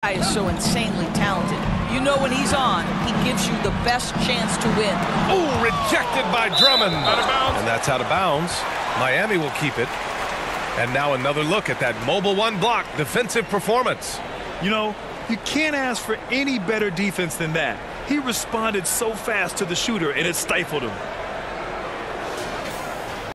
guy is so insanely talented. You know when he's on, he gives you the best chance to win. Oh, rejected by Drummond. Out of bounds. And that's out of bounds. Miami will keep it. And now another look at that mobile one block defensive performance. You know, you can't ask for any better defense than that. He responded so fast to the shooter, and it stifled him.